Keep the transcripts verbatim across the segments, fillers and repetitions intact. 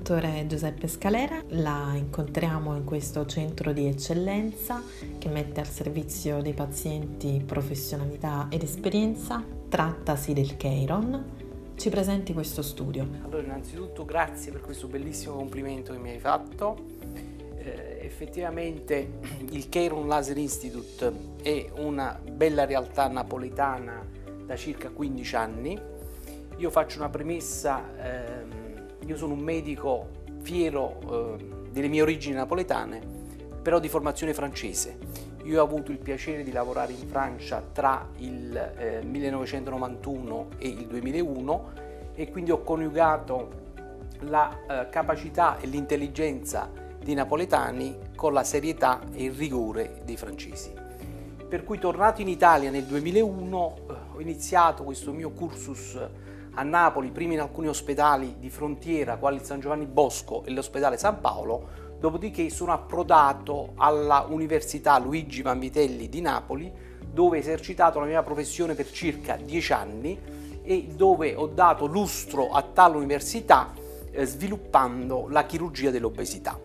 dottore Giuseppe Scalera, la incontriamo in questo centro di eccellenza che mette al servizio dei pazienti professionalità ed esperienza. Trattasi del Cheiron. Ci presenti questo studio. Allora, innanzitutto grazie per questo bellissimo complimento che mi hai fatto. Eh, effettivamente il Cheiron Laser Institute è una bella realtà napoletana da circa quindici anni. Io faccio una premessa, ehm, io sono un medico fiero eh, delle mie origini napoletane, però di formazione francese. Io ho avuto il piacere di lavorare in Francia tra il eh, millenovecentonovantuno e il duemilauno e quindi ho coniugato la eh, capacità e l'intelligenza dei napoletani con la serietà e il rigore dei francesi. Per cui, tornato in Italia nel duemilauno, eh, ho iniziato questo mio cursus a Napoli, prima in alcuni ospedali di frontiera, quali il San Giovanni Bosco e l'ospedale San Paolo, dopodiché sono approdato alla Università Luigi Vanvitelli di Napoli, dove ho esercitato la mia professione per circa dieci anni e dove ho dato lustro a tale università eh, sviluppando la chirurgia dell'obesità.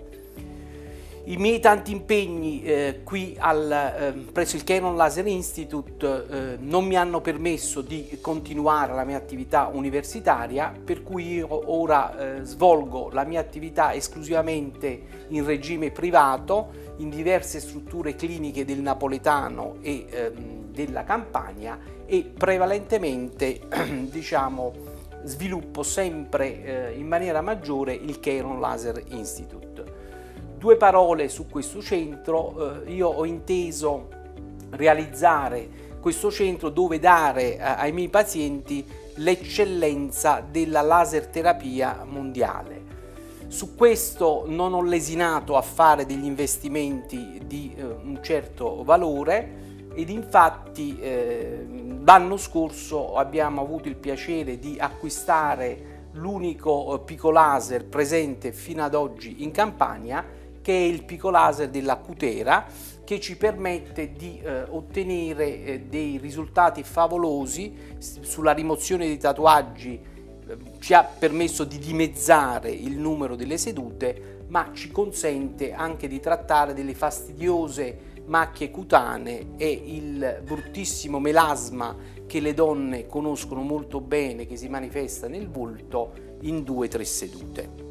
I miei tanti impegni eh, qui al, eh, presso il Cheiron Laser Institute eh, non mi hanno permesso di continuare la mia attività universitaria, per cui io ora eh, svolgo la mia attività esclusivamente in regime privato, in diverse strutture cliniche del Napoletano e eh, della Campania e prevalentemente diciamo, sviluppo sempre eh, in maniera maggiore il Cheiron Laser Institute. Due parole su questo centro. Eh, io ho inteso realizzare questo centro dove dare eh, ai miei pazienti l'eccellenza della laser terapia mondiale. Su questo non ho lesinato a fare degli investimenti di eh, un certo valore ed infatti eh, l'anno scorso abbiamo avuto il piacere di acquistare l'unico picolaser presente fino ad oggi in Campania, che è il picolaser della Cutera, che ci permette di eh, ottenere eh, dei risultati favolosi sulla rimozione dei tatuaggi. Eh, ci ha permesso di dimezzare il numero delle sedute, ma ci consente anche di trattare delle fastidiose macchie cutanee e il bruttissimo melasma che le donne conoscono molto bene, che si manifesta nel volto, in due o tre sedute.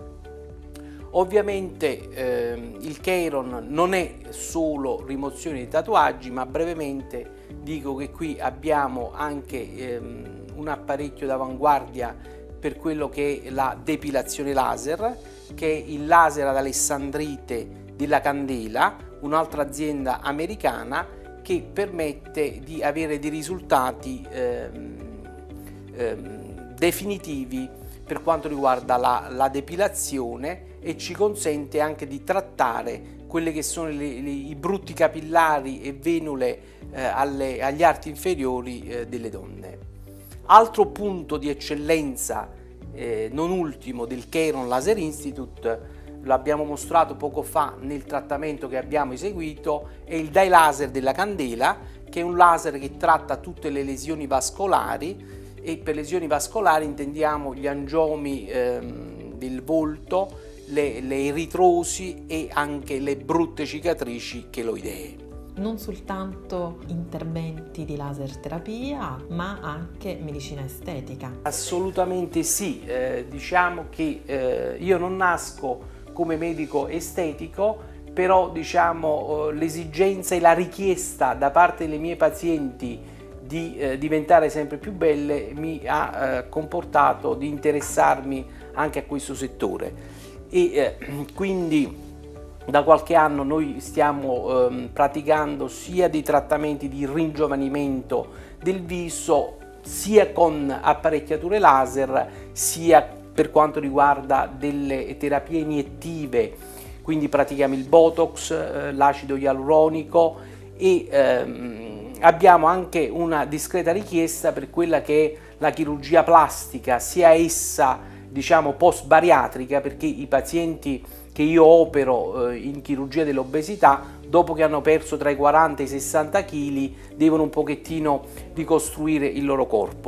Ovviamente eh, il Cheiron non è solo rimozione di tatuaggi, ma brevemente dico che qui abbiamo anche ehm, un apparecchio d'avanguardia per quello che è la depilazione laser, che è il laser ad alessandrite della Candela, un'altra azienda americana che permette di avere dei risultati ehm, ehm, definitivi per quanto riguarda la, la depilazione e ci consente anche di trattare quelli che sono le, le, i brutti capillari e venule eh, alle, agli arti inferiori eh, delle donne. Altro punto di eccellenza, eh, non ultimo, del Cheiron Laser Institute, lo abbiamo mostrato poco fa nel trattamento che abbiamo eseguito, è il dye laser della Candela, che è un laser che tratta tutte le lesioni vascolari, e per lesioni vascolari intendiamo gli angiomi ehm, del volto, le, le eritrosi e anche le brutte cicatrici cheloidee. Non soltanto interventi di laser terapia, ma anche medicina estetica. Assolutamente sì, eh, diciamo che eh, io non nasco come medico estetico, però diciamo eh, l'esigenza e la richiesta da parte delle mie pazienti di eh, diventare sempre più belle mi ha eh, comportato di interessarmi anche a questo settore e eh, quindi da qualche anno noi stiamo eh, praticando sia dei trattamenti di ringiovanimento del viso sia con apparecchiature laser sia per quanto riguarda delle terapie iniettive, quindi pratichiamo il Botox, eh, l'acido ialuronico e ehm, abbiamo anche una discreta richiesta per quella che è la chirurgia plastica, sia essa diciamo post bariatrica, perché i pazienti che io opero eh, in chirurgia dell'obesità, dopo che hanno perso tra i quaranta e i sessanta chili, devono un pochettino ricostruire il loro corpo.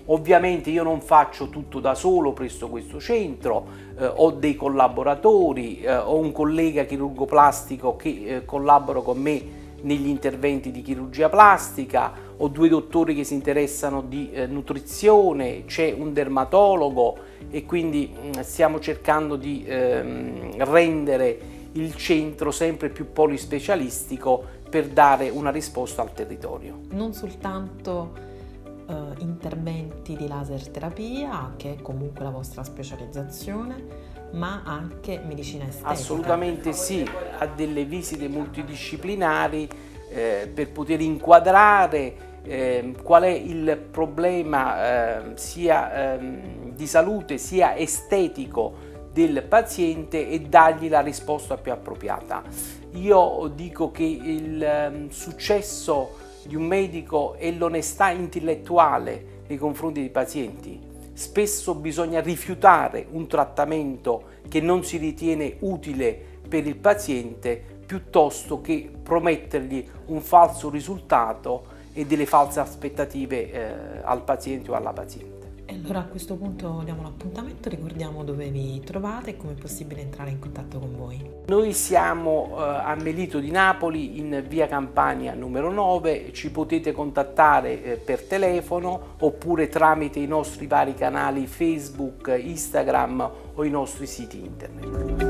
Ovviamente io non faccio tutto da solo presso questo centro, eh, ho dei collaboratori, eh, ho un collega chirurgo plastico che eh, collabora con me negli interventi di chirurgia plastica, ho due dottori che si interessano di eh, nutrizione, c'è un dermatologo e quindi mh, stiamo cercando di ehm, rendere il centro sempre più polispecialistico per dare una risposta al territorio. Non soltanto eh, interventi di laser terapia, che è comunque la vostra specializzazione, ma anche medicina estetica. Assolutamente sì, ha delle visite multidisciplinari eh, per poter inquadrare eh, qual è il problema eh, sia eh, di salute sia estetico del paziente e dargli la risposta più appropriata. Io dico che il eh, successo di un medico è l'onestà intellettuale nei confronti dei pazienti. Spesso bisogna rifiutare un trattamento che non si ritiene utile per il paziente piuttosto che promettergli un falso risultato e delle false aspettative eh, al paziente o alla paziente. E allora a questo punto diamo l'appuntamento, ricordiamo dove vi trovate e come è possibile entrare in contatto con voi. Noi siamo eh, a Melito di Napoli in via Campania numero nove, ci potete contattare eh, per telefono oppure tramite i nostri vari canali Facebook, Instagram o i nostri siti internet.